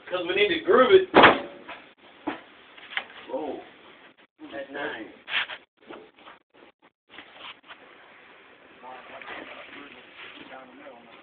Because we need to groove it. Whoa. That's nice. Down the middle.